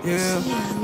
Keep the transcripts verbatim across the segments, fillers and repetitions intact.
Yeah.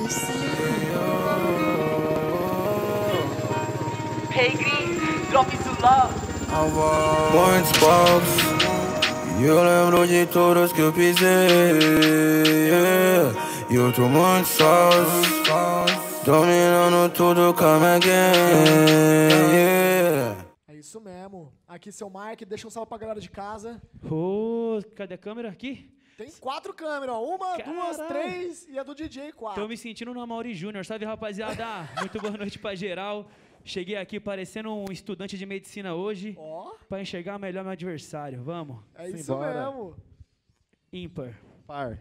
Hey Gris, drop isso lá. Muitos palcos, e eu lembro de todos que eu pisei. Yeah. E eu tô muito sauce, dominando tudo, come again. Yeah. É isso mesmo. Aqui seu Mike, deixa um salve pra galera de casa. Ô, oh, cadê a câmera aqui? Tem quatro câmeras, ó. Uma, Caralho. duas, três e a do D J, quatro. Tô me sentindo no Amaury Júnior. Salve, rapaziada. Muito boa noite pra geral. Cheguei aqui parecendo um estudante de medicina hoje. Ó. Pra enxergar melhor meu adversário. Vamos. É isso mesmo. Ímpar. Par.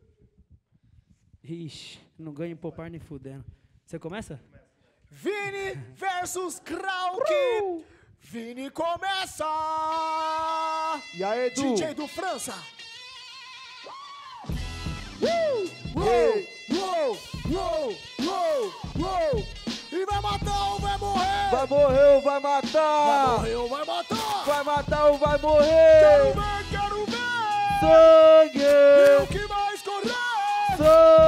Ixi, não ganho por par nem fudendo. Você começa? Vini versus Krauk. Uh! Vini começa! E aí, Edu? D J do França. Uh! Uou! Uou! Uou! Uou! Uou! E vai matar ou vai morrer? Vai morrer ou vai matar? Vai morrer ou vai matar? Vai matar ou vai morrer? Quero ver, quero ver! Sangue! E o que vai escorrer?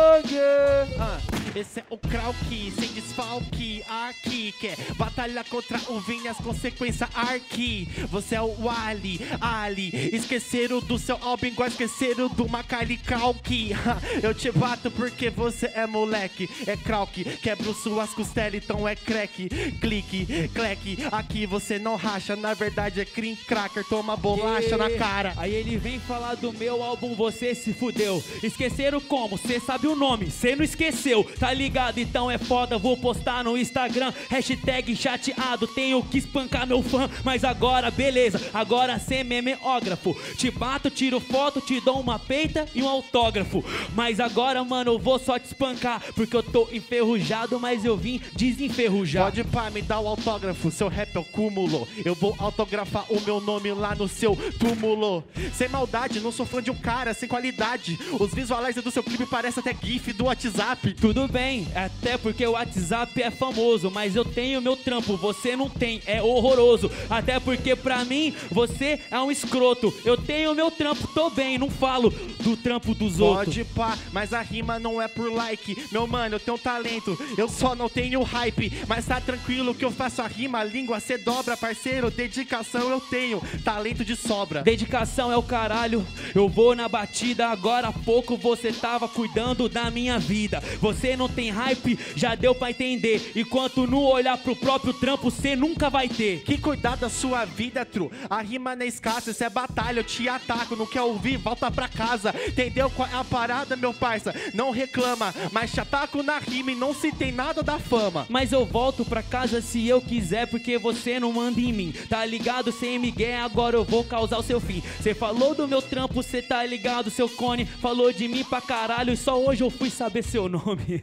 Sangue! Ah, esse é o Krauk, sem desfalque, aqui quer batalhar contra o Vini, as consequências aqui. Você é o Ali, Ali, esqueceram do seu álbum igual esqueceram do Macaulay Culkin. Eu te bato porque você é moleque, é Krauk, quebro suas costelas, então é crack, clique, cleque, aqui você não racha, na verdade é cream cracker, toma bolacha E... na cara. Aí ele vem falar do meu álbum, você se fudeu. Esqueceram como? Cê sabe o nome, cê não esqueceu, tá ligado? Então é foda, vou postar no Instagram, hashtag chateado, tenho que espancar meu fã, mas agora beleza, agora cê é memeógrafo, te bato, tiro foto, te dou uma peita e um autógrafo, mas agora mano eu vou só te espancar, porque eu tô enferrujado, mas eu vim desenferrujar. Pode pá, me dá o autógrafo, seu rap é o cúmulo, eu vou autografar o meu nome lá no seu túmulo. Sem maldade, não sou fã de um cara sem qualidade, os visualizers do seu clipe parecem até gif do WhatsApp. Tudo bem, até porque o WhatsApp é famoso, mas eu tenho meu trampo, você não tem, é horroroso. Até porque pra mim, você é um escroto. Eu tenho meu trampo, tô bem, não falo do trampo dos outros. Pode pá, mas a rima não é por like. Meu mano, eu tenho talento, eu só não tenho hype. Mas tá tranquilo que eu faço a rima, a língua cê dobra, parceiro. Dedicação eu tenho, talento de sobra. Dedicação é o caralho, eu vou na batida. Agora há pouco você tava cuidando da minha vida. Você não tem hype, já deu pra entender. Enquanto não olhar pro próprio trampo, cê nunca vai ter. Que cuidar da sua vida, tru. A rima não é escassa, isso é batalha, eu te ataco. Não quer ouvir, volta pra casa. Entendeu qual é a parada, meu parça? Não reclama, mas te ataco na rima e não se tem nada da fama. Mas eu volto pra casa se eu quiser, porque você não manda em mim. Tá ligado, sem migué, agora eu vou causar o seu fim. Cê falou do meu trampo, cê tá ligado, seu cone. Falou de mim pra caralho e só hoje eu fui saber seu nome.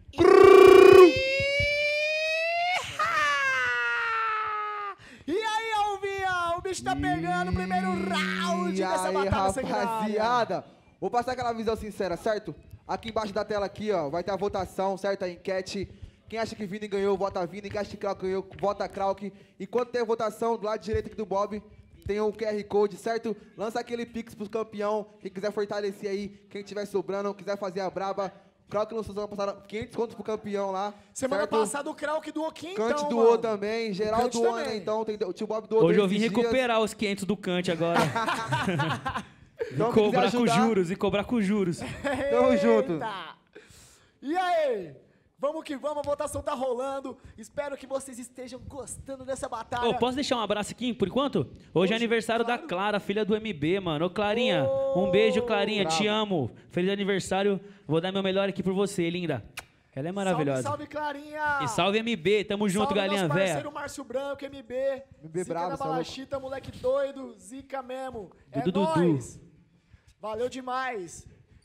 E aí, Alvinha, o bicho tá pegando o primeiro round E dessa aí, batalha sanguinária. rapaziada, vou passar aquela visão sincera, certo? Aqui embaixo da tela aqui, ó, vai ter a votação, certo? A enquete. Quem acha que Vini ganhou, vota Vini. Quem acha que Krauk ganhou, vota Krauk. Enquanto tem a votação, do lado direito aqui do Bob, tem o Q R Code, certo? Lança aquele pix pros campeão. Quem quiser fortalecer aí, quem tiver sobrando, quiser fazer a braba. Krauk lançou semana passada quinhentos contos pro campeão lá. Semana certo? passada o Krauk doou quinhentos, Cante então, doou mano. também, geral Cante doou, também. né? Então tem, o tio Bob doou. Hoje eu vim esses dias. recuperar os quinhentos do Kant agora. Então, E quem cobrar quiser com ajudar, juros, e cobrar com juros. Tamo junto. Eita. E aí? Vamos que vamos, a votação tá rolando. Espero que vocês estejam gostando dessa batalha. Ô, posso deixar um abraço aqui, por enquanto? Hoje, é aniversário claro. da Clara, filha do M B, mano. Ô, Clarinha, um beijo, Clarinha, bravo. te amo. Feliz aniversário, vou dar meu melhor aqui por você, linda. Ela é maravilhosa. Salve, salve, Clarinha. E salve M B, tamo junto, salve galinha nosso véia. parceiro Márcio Branco, M B. M B Zica bravo, na cê é louco. balachita, moleque doido. Zica mesmo. É Dudu, Dudu. nóis. Valeu demais.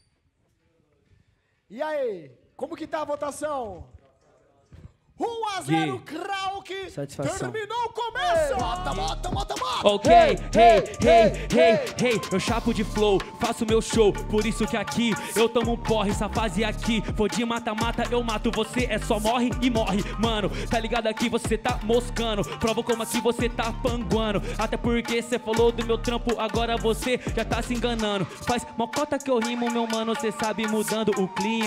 E aí? Como que tá a votação? um a zero, Krauk. Satisfação. Terminou, começa. Mata, mata, mata, mata. Ok, hey, hey, hey, hey, eu chapo de flow, faço meu show, por isso que aqui eu tomo um porre, essa fase aqui, for de mata-mata, eu mato você, é só morre e morre, mano, tá ligado aqui, você tá moscando, prova como aqui você tá panguando, até porque cê falou do meu trampo, agora você já tá se enganando, faz mocota que eu rimo, meu mano, cê sabe, mudando o clima,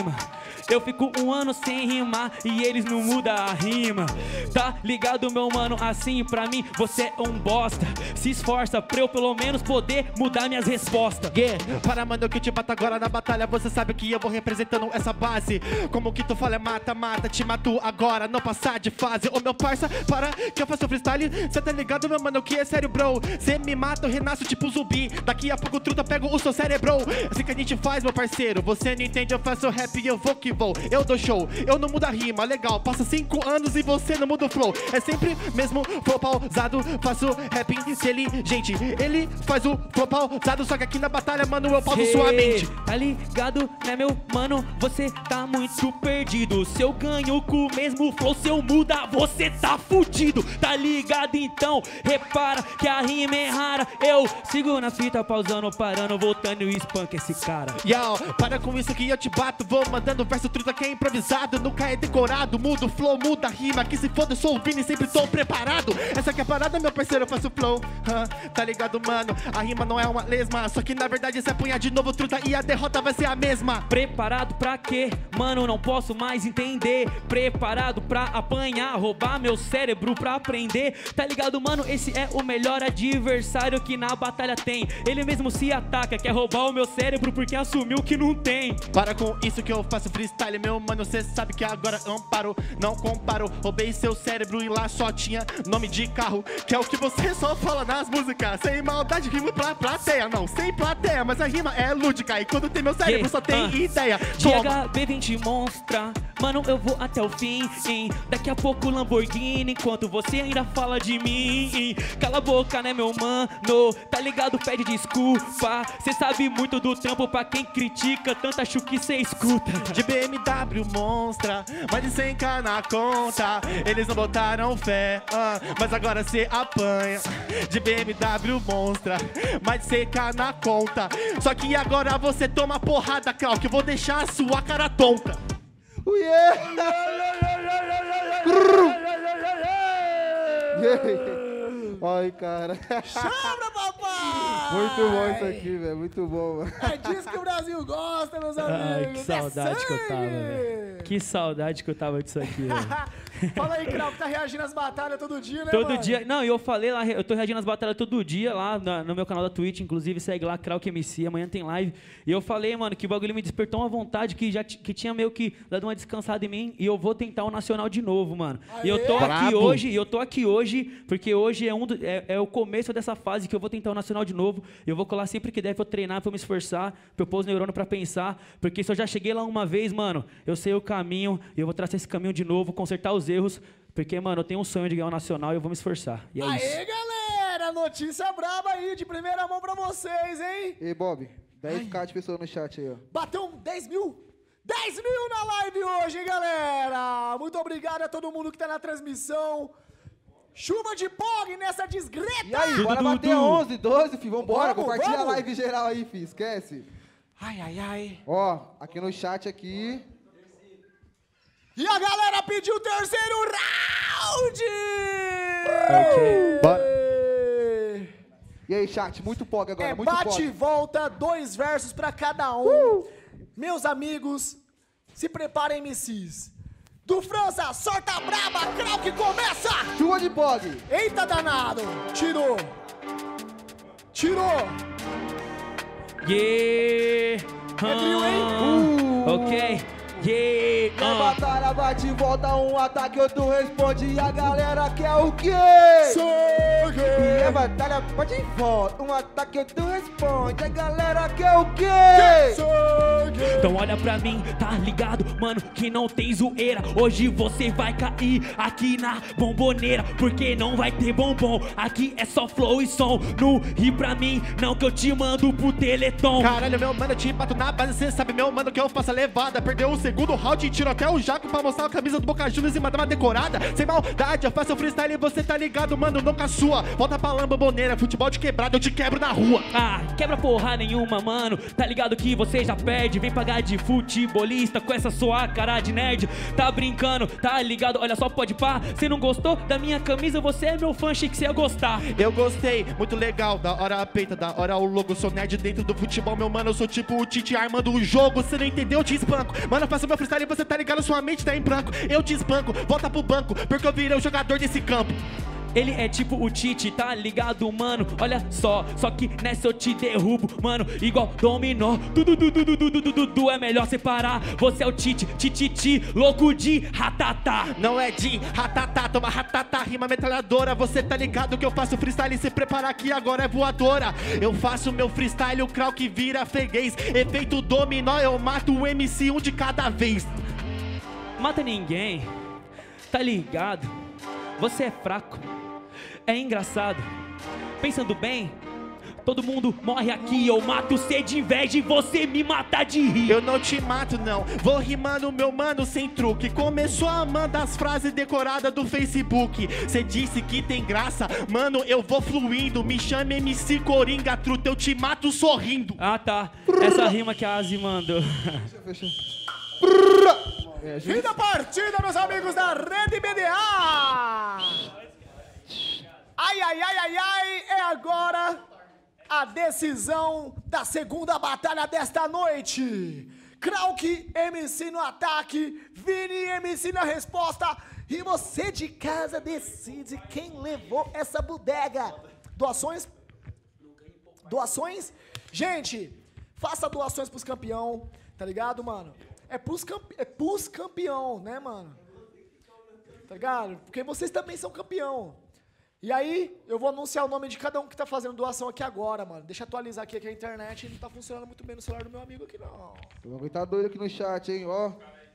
Eu fico um ano sem rimar e eles não mudam a rima. Tá ligado, meu mano? Assim pra mim você é um bosta. Se esforça pra eu pelo menos poder mudar minhas respostas. Yeah. Para, mano, que eu te bato agora na batalha. Você sabe que eu vou representando essa base. Como que tu fala é mata, mata. Te mato agora, não passar de fase. Ô meu parça, para que eu faço freestyle. Cê tá ligado, meu mano, que é sério, bro. Cê me mata, eu renasço tipo zumbi. Daqui a pouco truta, pego o seu cérebro. Assim que a gente faz, meu parceiro. Você não entende, eu faço rap e eu vou que vou. Eu dou show, eu não mudo a rima, legal. Passa cinco anos e você não muda o flow. É sempre mesmo flow pausado. Faço rap inteligente. Ele faz o flow pausado. Só que aqui na batalha, mano, eu pauso sua mente. Tá ligado, né, meu mano? Você tá muito perdido. Se eu ganho com o mesmo flow, se eu muda, você tá fudido. Tá ligado, então? Repara que a rima é rara. Eu sigo na fita, pausando, parando, voltando e espanca esse cara. Yo, para com isso que eu te bato. Vou mandando verso truta que é improvisado. Nunca é decorado, muda o flow, muda a rima. Que se foda, eu sou o Vini, sempre tô preparado. Essa aqui é a parada, meu parceiro, eu faço flow. Huh, tá ligado, mano? A rima não é uma lesma. Só que na verdade se apanhar de novo truta e a derrota vai ser a mesma. Preparado pra quê? Mano, não posso mais entender. Preparado pra apanhar, roubar meu cérebro pra aprender. Tá ligado, mano? Esse é o melhor adversário que na batalha tem. Ele mesmo se ataca, quer roubar o meu cérebro porque assumiu que não tem. Para com isso que eu faço freestyle, meu mano, cê sabe que agora não paro, não comparo. Roubei seu cérebro e lá só tinha nome de carro, que é o que você só fala nas músicas. Sem maldade, rimo pra plateia, não, sem plateia, mas a rima é lúdica. E quando tem meu cérebro Yeah. só tem Ah. ideia. G Toma. H B vinte monstra, mano, eu vou até o fim, hein? Daqui a pouco Lamborghini, enquanto você ainda fala de mim, hein? Cala a boca, né, meu mano? Tá ligado, pede desculpa. Cê sabe muito do trampo pra quem critica, tanto acho que cê escuta. De B M W monstra, mais de cem k na conta. Eles não botaram fé, ah, mas agora cê apanha. De B M W monstra, mais de cem k na conta. Só que agora você toma porrada, Cal, que eu vou deixar a sua cara tonta. Ui, yeah. Ai, cara. Chama, papai! Muito bom isso aqui, velho. Muito bom, mano. É disso que o Brasil gosta, meus amigos. Ai, que saudade é que eu tava, sangue. velho. Que saudade que eu tava disso aqui, velho. Fala aí, Krau, que tá reagindo às batalhas todo dia, né, Todo mano? dia. Não, e eu falei lá, eu tô reagindo às batalhas todo dia lá na- no meu canal da Twitch, inclusive segue lá, Krauk M C, amanhã tem live. E eu falei, mano, que o bagulho me despertou uma vontade que já t- que tinha meio que dado uma descansada em mim e eu vou tentar o Nacional de novo, mano. E eu tô Aê! aqui Brabo. hoje, e eu tô aqui hoje, porque hoje é, um do- é, é o começo dessa fase que eu vou tentar o Nacional de novo. Eu vou colar sempre que der pra eu treinar, pra eu me esforçar, pra eu pôr os neurônios pra pensar, porque se eu já cheguei lá uma vez, mano, eu sei o caminho, e eu vou traçar esse caminho de novo, consertar os erros, porque, mano, eu tenho um sonho de ganhar o Nacional e eu vou me esforçar. E é Aê, isso. galera! Notícia braba aí, de primeira mão pra vocês, hein? Ei, Bob, dez k de pessoas no chat aí, ó. Bateu um dez mil? dez mil na live hoje, hein, galera? Muito obrigado a todo mundo que tá na transmissão. Chuva de pog nessa desgreta! E aí, bora Dudu, bater Dudu. onze, doze, filho. Vambora, Vamos, compartilha vamos. a live geral aí, filho. Esquece. Ai, ai, ai. Ó, aqui no chat aqui. E a galera pediu o terceiro round! Ok. Bora. E aí, chat, muito pog agora, É muito bate e pog. volta, dois versos pra cada um. Meus amigos, se preparem, M Cs. Do França, sorta braba, Krau que começa! Chuva de pog. Eita danado! Tirou! Tirou! Yeah! Pedrinho, hein? Ah, Ok. Yeah! Na ah. batalha bate e volta, um ataque, outro responde. E a galera quer o quê? Sangue! E a batalha bate e volta, um ataque, outro responde. A galera quer o quê? Sangue! Então olha pra mim, tá ligado, mano, que não tem zoeira. Hoje você vai cair aqui na bomboneira, porque não vai ter bombom. Aqui é só flow e som. Não ri pra mim, não, que eu te mando pro Teleton. Caralho, meu mano, eu te bato na base, cê sabe, meu mano, que eu faço a levada. Perdeu o segundo round e tiro até o jaco pra mostrar a camisa do Boca Juniors e mandar uma decorada. Sem maldade, eu faço freestyle e você tá ligado, mano, não com a sua. volta pra lamboneira, futebol de quebrada eu te quebro na rua. Ah, quebra porra nenhuma, mano. Tá ligado que você já perde. Vem pagar de futebolista com essa sua cara de nerd. Tá brincando, tá ligado? Olha só, pode pá. Cê não gostou da minha camisa? Você é meu fã, achei que você ia gostar. Eu gostei, muito legal, da hora a peita, da hora o logo. Sou nerd dentro do futebol, meu mano. Eu sou tipo o Tite armando o jogo. Cê não entendeu, eu te espanco. Mano, eu faço meu freestyle e você tá ligado, sua mente tá em branco. Eu te espanco, volta pro banco, porque eu virei o jogador desse campo. Ele é tipo o Tite, tá ligado, mano? Olha só, só que nessa eu te derrubo, mano, igual dominó. Tudo, tudo, tudo, tudo, tudo, tudo é melhor separar. Você é o Tite, tititi, louco de ratatá. Não é de ratatá, toma ratatá, rima metralhadora. Você tá ligado que eu faço freestyle e se preparar que agora é voadora. Eu faço meu freestyle, o crowd que vira freguês. Efeito dominó, eu mato o M C um de cada vez. Mata ninguém, tá ligado? Você é fraco, é engraçado. Pensando bem, todo mundo morre aqui. Eu mato cê de inveja e você me mata de rir. Eu não te mato não, vou rimando meu mano sem truque. Começou a mandar as frases decoradas do Facebook. Cê disse que tem graça, mano, eu vou fluindo. Me chama M C Coringa Truta, eu te mato sorrindo. Ah tá, essa rima que a Asi mandou. Fim da partida, meus amigos da Rede B D A! Ai, ai, ai, ai, ai, é agora a decisão da segunda batalha desta noite. Krauk, M C no ataque, Vini, M C na resposta. E você de casa decide quem levou essa bodega. Doações? Doações? Gente, faça doações pros campeão, tá ligado, mano? É pros, campe... é pros campeão, né, mano? Tá ligado? Porque vocês também são campeão. E aí, eu vou anunciar o nome de cada um que tá fazendo doação aqui agora, mano. Deixa eu atualizar aqui que a internet não tá funcionando muito bem no celular do meu amigo aqui, não. Alguém tá doido aqui no chat, hein, ó.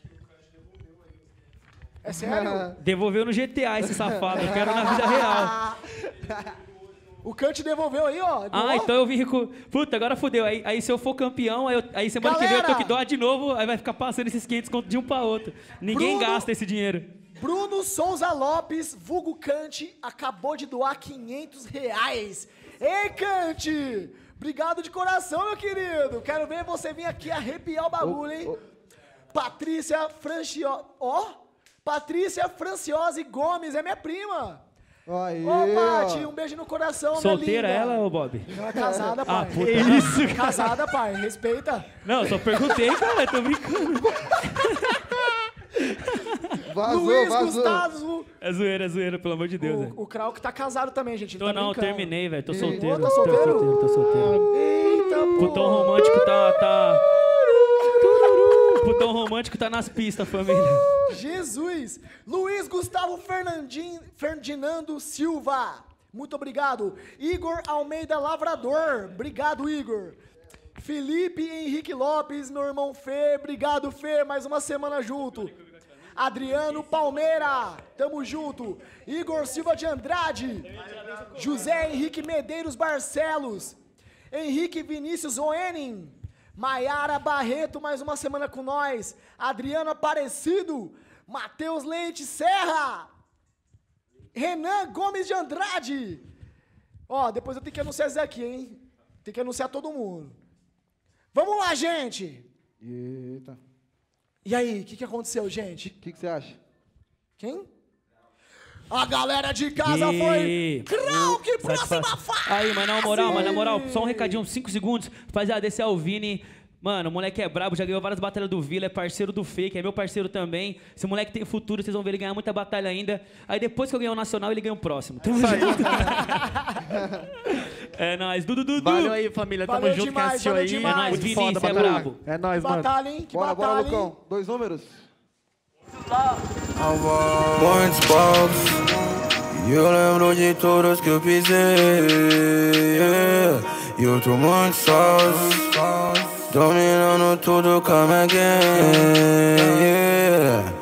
É sério? Devolveu no G T A esse safado, eu quero na vida real. O Kant devolveu aí, ó. Ah, Doou. então eu vim com... Puta, agora fodeu. Aí, aí se eu for campeão, aí, eu... aí semana que vem eu tenho que doar de novo, aí vai ficar passando esses quinhentos conto de um pra outro. Ninguém Bruno... gasta esse dinheiro. Bruno Souza Lopes, vulgo Kant, acabou de doar quinhentos reais. Ei, Kant! Obrigado de coração, meu querido. Quero ver você vir aqui arrepiar o bagulho, hein? Oh, oh. Patrícia Francio... Ó! Patrícia Franciose Gomes, é minha prima. Aí, Ô, Paty, ó. um beijo no coração, Solteira minha linda. ela, ô Bob? Não, é casada, pai. Ah, puta. Isso, Casada, pai. Respeita. Não, só perguntei, cara, tô brincando. Vazou, Luiz vazou. Gustavo. É zoeira, é zoeira, pelo amor de Deus, velho. O, o Krauk tá casado também, gente. ele Tô tá não, brincando. terminei, velho, tô Ih, solteiro. tá Tô solteiro? solteiro, tô solteiro. Eita, pô. Putão romântico tá... tá... Tururu. Putão romântico tá nas pistas, família. Jesus! Luiz Gustavo Fernandin, Ferdinando Silva, muito obrigado. Igor Almeida Lavrador, obrigado, Igor. Felipe Henrique Lopes, meu irmão Fê, obrigado, Fê, mais uma semana junto. Adriano Palmeira, tamo junto. Igor Silva de Andrade, José Henrique Medeiros Barcelos, Henrique Vinícius Oenin, Maiara Barreto, mais uma semana com nós. Adriano Aparecido, Matheus Leite Serra, Renan Gomes de Andrade. Ó, depois eu tenho que anunciar isso aqui, hein? Tem que anunciar todo mundo. Vamos lá, gente. Eita. E aí, o que, que aconteceu, gente? O que que você acha? Quem? A galera de casa E- foi Krauk, próxima Satisfação. fase. Aí, mas na moral, mas na moral, só um recadinho, cinco segundos. Rapaziada, esse é o Vini. Mano, o moleque é brabo, já ganhou várias batalhas do Vila, é parceiro do Fê, que é meu parceiro também. Esse moleque tem futuro, vocês vão ver ele ganhar muita batalha ainda. Aí depois que eu ganhar o Nacional, ele ganha o próximo. Tamo junto. É nóis. Dudu, Dudu. Valeu aí, família. Tamo Valeu junto, demais, quem assistiu valeu aí. demais. É nóis, Vini, foda, cê é batalha. brabo. É nóis, Que mano. batalha, hein? Que Bora, bora, batalha, hein? Lucão. Dois números. Muitos povos, e eu lembro de todos que eu pisei. Yeah. E eu tô muito sócio, dominando tudo, come again. Yeah.